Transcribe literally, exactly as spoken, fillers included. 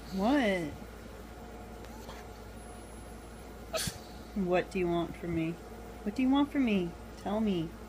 What? What do you want from me? What do you want from me? Tell me.